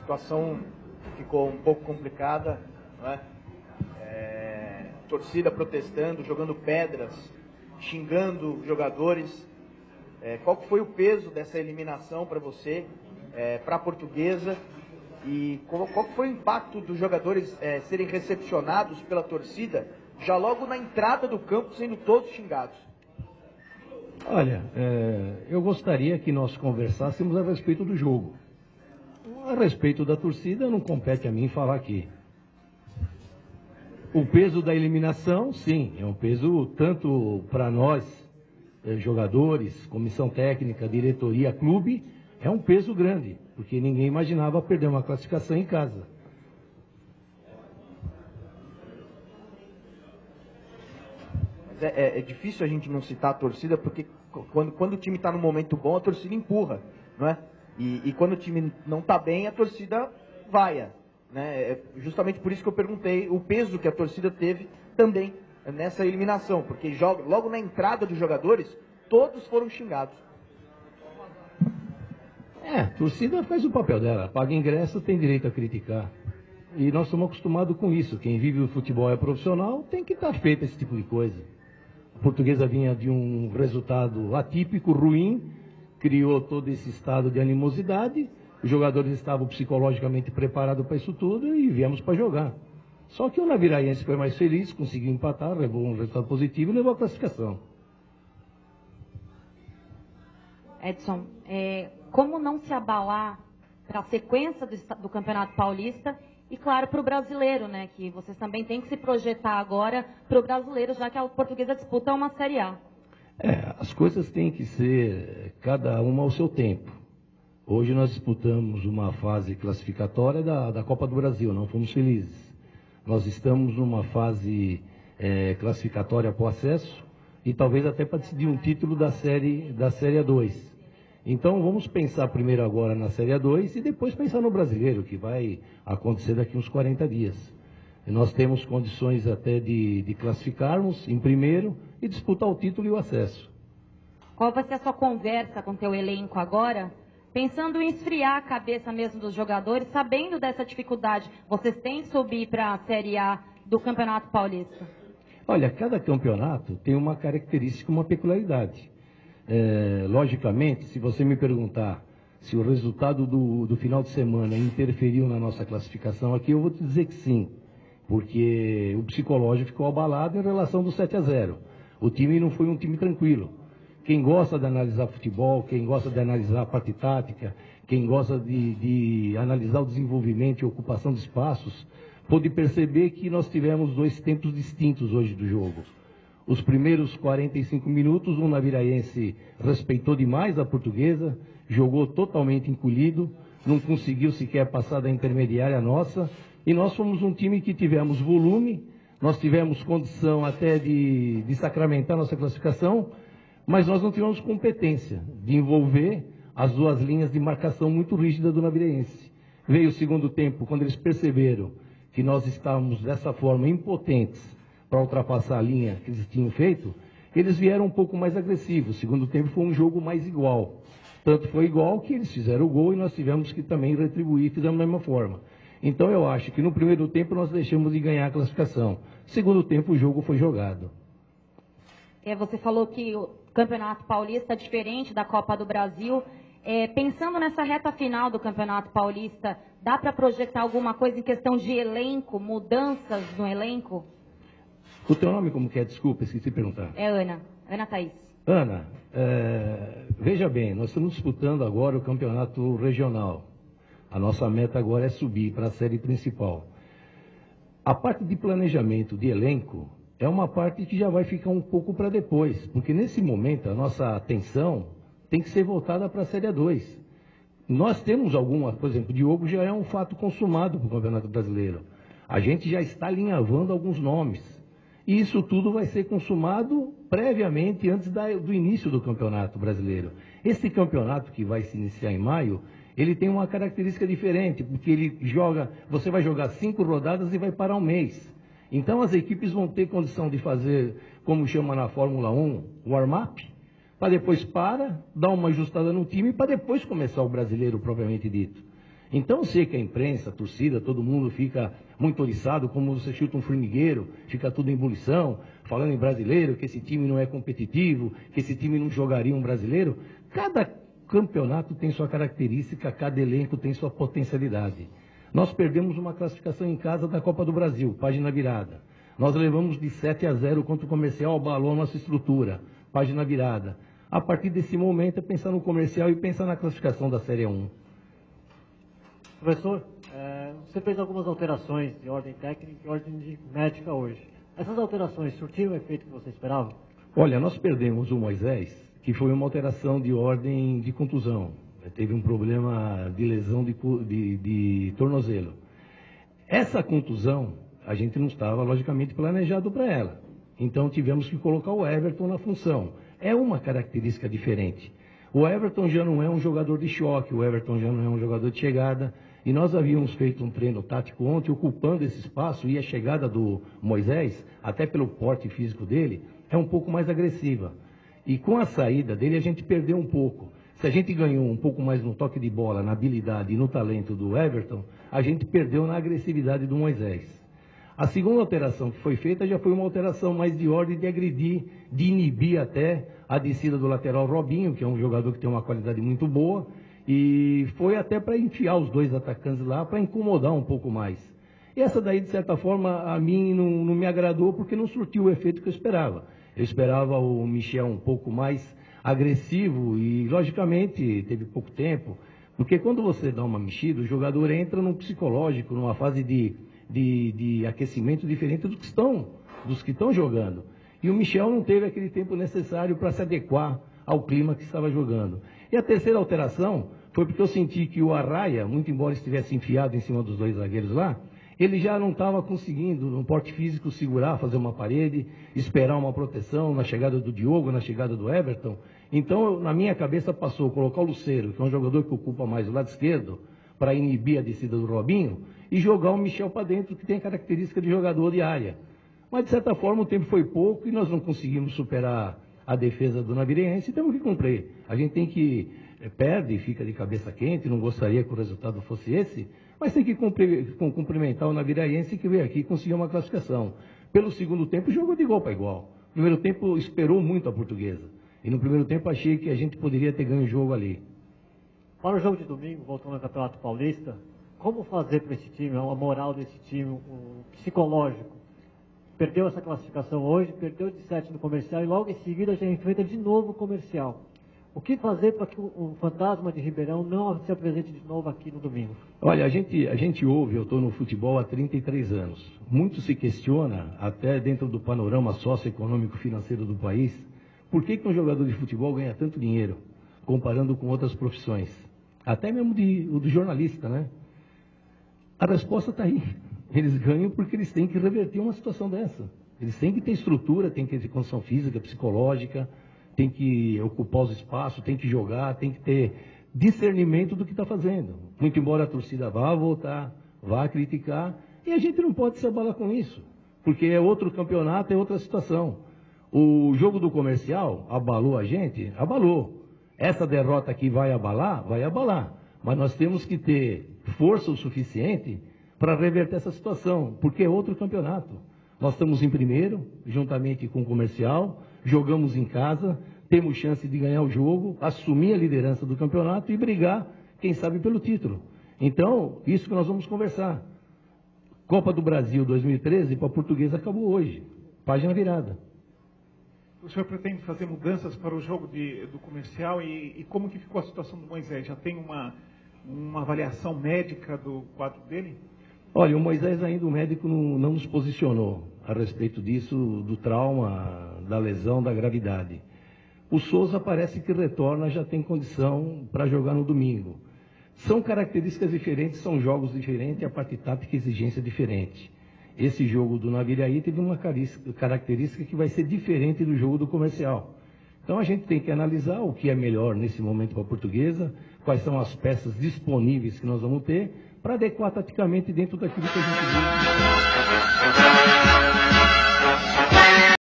situação ficou um pouco complicada, não é? Torcida protestando, jogando pedras, xingando jogadores. Qual foi o peso dessa eliminação para você, para a Portuguesa? E qual foi o impacto dos jogadores serem recepcionados pela torcida já logo na entrada do campo, sendo todos xingados? Olha, eu gostaria que nós conversássemos a respeito do jogo. A respeito da torcida, não compete a mim falar aqui. O peso da eliminação, sim, é um peso tanto para nós, jogadores, comissão técnica, diretoria, clube, é um peso grande, porque ninguém imaginava perder uma classificação em casa. Mas é difícil a gente não citar a torcida, porque quando o time está num momento bom, a torcida empurra, não é? E quando o time não está bem, a torcida vaia, né? É justamente por isso que eu perguntei o peso que a torcida teve também nessa eliminação, porque logo na entrada dos jogadores, todos foram xingados. A torcida faz o papel dela, paga ingresso, tem direito a criticar. E nós estamos acostumados com isso. Quem vive o futebol é profissional, tem que estar feito esse tipo de coisa. A Portuguesa vinha de um resultado atípico, ruim, criou todo esse estado de animosidade, os jogadores estavam psicologicamente preparados para isso tudo e viemos para jogar. Só que o Naviraense foi mais feliz, conseguiu empatar, levou um resultado positivo e levou a classificação. Edson, como não se abalar para a sequência do Campeonato Paulista e, claro, para o brasileiro, né? Que vocês também têm que se projetar agora para o brasileiro, já que a Portuguesa disputa uma Série A. As coisas têm que ser cada uma ao seu tempo. Hoje nós disputamos uma fase classificatória da Copa do Brasil, não fomos felizes. Nós estamos numa fase classificatória para o acesso e talvez até para decidir um título da Série A2. Então vamos pensar primeiro agora na Série A2 e depois pensar no brasileiro, que vai acontecer daqui uns 40 dias. E nós temos condições até de classificarmos em primeiro e disputar o título e o acesso. Qual vai ser a sua conversa com o teu elenco agora? Pensando em esfriar a cabeça mesmo dos jogadores, sabendo dessa dificuldade, vocês têm que subir para a Série A do Campeonato Paulista? Olha, cada campeonato tem uma característica, uma peculiaridade. Logicamente, se você me perguntar se o resultado do final de semana interferiu na nossa classificação aqui, eu vou te dizer que sim. Porque o psicológico ficou abalado em relação do 7-0. O time não foi um time tranquilo. Quem gosta de analisar futebol, quem gosta de analisar a parte tática, quem gosta de analisar o desenvolvimento e ocupação de espaços, pôde perceber que nós tivemos dois tempos distintos hoje do jogo. Os primeiros 45 minutos, o Naviraense respeitou demais a Portuguesa, jogou totalmente encolhido, não conseguiu sequer passar da intermediária nossa, e nós fomos um time que tivemos volume, nós tivemos condição até de sacramentar nossa classificação, mas nós não tivemos competência de envolver as duas linhas de marcação muito rígida do Naviraense. Veio o segundo tempo, quando eles perceberam que nós estávamos dessa forma impotentes para ultrapassar a linha que eles tinham feito, eles vieram um pouco mais agressivos. O segundo tempo foi um jogo mais igual. Tanto foi igual que eles fizeram o gol e nós tivemos que também retribuir, fizemos da mesma forma. Então eu acho que no primeiro tempo nós deixamos de ganhar a classificação. No segundo tempo o jogo foi jogado. Você falou que o Campeonato Paulista é diferente da Copa do Brasil. Pensando nessa reta final do Campeonato Paulista, dá para projetar alguma coisa em questão de elenco, mudanças no elenco? O teu nome como que é? Desculpa, esqueci de perguntar. É Ana. Ana Thaís. Ana, veja bem, nós estamos disputando agora o campeonato regional. A nossa meta agora é subir para a série principal. A parte de planejamento de elenco é uma parte que já vai ficar um pouco para depois, porque nesse momento a nossa atenção tem que ser voltada para a Série A2. Nós temos alguma, por exemplo, o Diogo já é um fato consumado para o Campeonato Brasileiro. A gente já está alinhavando alguns nomes. E isso tudo vai ser consumado previamente, antes do início do Campeonato Brasileiro. Esse campeonato que vai se iniciar em maio, ele tem uma característica diferente, porque você vai jogar 5 rodadas e vai parar um mês. Então as equipes vão ter condição de fazer, como chama na Fórmula 1, warm-up, para depois dar uma ajustada no time, para depois começar o brasileiro propriamente dito. Então, eu sei que a imprensa, a torcida, todo mundo fica muito oriçado, como você chuta um formigueiro, fica tudo em ebulição, falando em brasileiro, que esse time não é competitivo, que esse time não jogaria um brasileiro. Cada campeonato tem sua característica, cada elenco tem sua potencialidade. Nós perdemos uma classificação em casa da Copa do Brasil, página virada. Nós levamos de 7-0 contra o Comercial, abalou a nossa estrutura, página virada. A partir desse momento é pensar no Comercial e pensar na classificação da Série 1. Professor, você fez algumas alterações de ordem técnica e ordem médica hoje. Essas alterações surtiram o efeito que você esperava? Olha, nós perdemos o Moisés, que foi uma alteração de ordem de contusão. Teve um problema de lesão de tornozelo. Essa contusão, a gente não estava, logicamente, planejado para ela. Então, tivemos que colocar o Everton na função. É uma característica diferente. O Everton já não é um jogador de choque, o Everton já não é um jogador de chegada. E nós havíamos feito um treino tático ontem, ocupando esse espaço, e a chegada do Moisés, até pelo porte físico dele, é um pouco mais agressiva. E com a saída dele, a gente perdeu um pouco. Se a gente ganhou um pouco mais no toque de bola, na habilidade e no talento do Everton, a gente perdeu na agressividade do Moisés. A segunda alteração que foi feita já foi uma alteração mais de ordem de agredir, de inibir até a descida do lateral Robinho, que é um jogador que tem uma qualidade muito boa, e foi até para enfiar os dois atacantes lá, para incomodar um pouco mais. E essa daí, de certa forma, a mim não me agradou, porque não surtiu o efeito que eu esperava. Eu esperava o Michel um pouco mais agressivo e, logicamente, teve pouco tempo, porque quando você dá uma mexida, o jogador entra num psicológico, numa fase de aquecimento diferente dos que estão jogando. E o Michel não teve aquele tempo necessário para se adequar ao clima que estava jogando. E a terceira alteração foi porque eu senti que o Arraia, muito embora estivesse enfiado em cima dos dois zagueiros lá, ele já não estava conseguindo, no porte físico, segurar, fazer uma parede, esperar uma proteção na chegada do Diogo, na chegada do Everton. Então, na minha cabeça passou colocar o Lucero, que é um jogador que ocupa mais o lado esquerdo, para inibir a descida do Robinho, e jogar o Michel para dentro, que tem característica de jogador de área. Mas, de certa forma, o tempo foi pouco e nós não conseguimos superar a defesa do Naviraense e temos que cumprir. A gente tem que, perde e fica de cabeça quente, não gostaria que o resultado fosse esse, mas tem que cumprimentar o Naviraense que veio aqui e conseguiu uma classificação. Pelo segundo tempo, jogou de igual para igual. No primeiro tempo, esperou muito a Portuguesa. E no primeiro tempo, achei que a gente poderia ter ganho o jogo ali. Para o jogo de domingo, voltando ao Campeonato Paulista, como fazer para esse time, a moral desse time, o psicológico? Perdeu essa classificação hoje, perdeu de 7 no Comercial e logo em seguida já enfrenta de novo o Comercial. O que fazer para que o fantasma de Ribeirão não se apresente de novo aqui no domingo? Olha, a gente ouve, eu estou no futebol há 33 anos. Muito se questiona, até dentro do panorama socioeconômico financeiro do país, por que um jogador de futebol ganha tanto dinheiro, comparando com outras profissões? Até mesmo o do jornalista, né? A resposta está aí. Eles ganham porque eles têm que reverter uma situação dessa. Eles têm que ter estrutura, têm que ter condição física, psicológica, tem que ocupar os espaços, tem que jogar, tem que ter discernimento do que está fazendo. Muito embora a torcida vá votar, vá criticar, e a gente não pode se abalar com isso, porque é outro campeonato, é outra situação. O jogo do Comercial abalou a gente? Abalou. Essa derrota aqui vai abalar? Vai abalar. Mas nós temos que ter força o suficiente para reverter essa situação, porque é outro campeonato. Nós estamos em primeiro, juntamente com o Comercial, jogamos em casa, temos chance de ganhar o jogo, assumir a liderança do campeonato e brigar, quem sabe, pelo título. Então, isso que nós vamos conversar. Copa do Brasil 2013 para a Portuguesa acabou hoje. Página virada. O senhor pretende fazer mudanças para o jogo do Comercial e como que ficou a situação do Moisés? Já tem uma avaliação médica do quadro dele? Olha, o Moisés ainda, o médico não nos posicionou a respeito disso, do trauma, da lesão, da gravidade. O Souza parece que retorna, já tem condição para jogar no domingo. São características diferentes, são jogos diferentes, a parte tática e exigência diferente. Esse jogo do Naviraí teve uma característica que vai ser diferente do jogo do Comercial. Então a gente tem que analisar o que é melhor nesse momento para a Portuguesa, quais são as peças disponíveis que nós vamos ter, para adequar taticamente dentro daquilo que a gente viu.